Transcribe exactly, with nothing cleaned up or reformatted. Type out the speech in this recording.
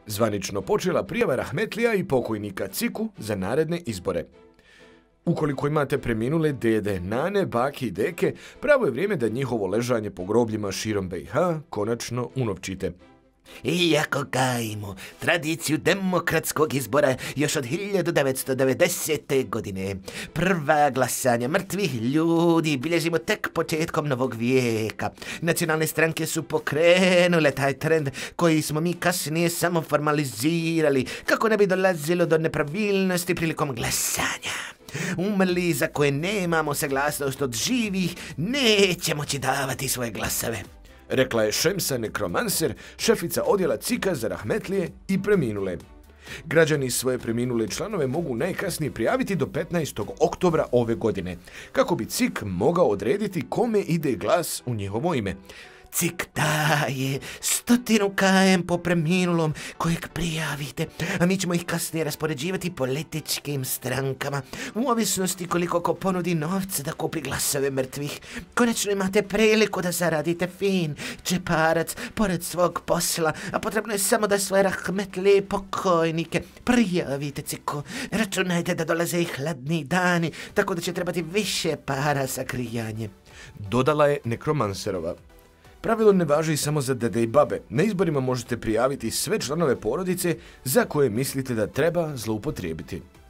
Zvanično počela prijava rahmetlija i pokojnika Ciku za naredne izbore. Ukoliko imate preminule dede, nane, bake i deke, pravo je vrijeme da njihovo ležanje po grobljima širom B i H konačno unovčite. Iako gajimo tradiciju demokratskog izbora još od hiljadu devetsto devedesete. godine, prva glasanja mrtvih ljudi bilježimo tek početkom novog vijeka. Nacionalne stranke su pokrenule taj trend koji smo mi kasnije samo formalizirali kako ne bi dolazilo do nepravilnosti prilikom glasanja. Umrli za koje nemamo saglasnost od živih neće moći davati svoje glasove, rekla je Šemsa Nekromanser, šefica odjela Cika za rahmetlije i preminule. Građani svoje preminule članove mogu najkasnije prijaviti do petnaestog oktobra ove godine, kako bi Cik mogao odrediti kome ide glas u njihovo ime. Cik daje stotinu kajem po preminulom kojeg prijavite, a mi ćemo ih kasnije raspoređivati političkim strankama, u ovisnosti koliko ko ponudi novca da kupi glasove mrtvih. Konačno imate priliku da zaradite fin džeparac pored svog posla, a potrebno je samo da svoje rahmetlije pokojnike prijavite Ciku. Računajte da dolaze i hladni dani, tako da će trebati više para za grijanje, dodala je Nekromanserova. Pravilo ne važi samo za dede i babe. Na izborima možete prijaviti sve članove porodice za koje mislite da treba zloupotrijebiti.